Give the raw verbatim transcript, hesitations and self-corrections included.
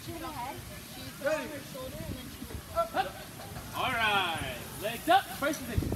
hit ahead. She put Ready. on her shoulder and then she would... All right. Legs up. First position.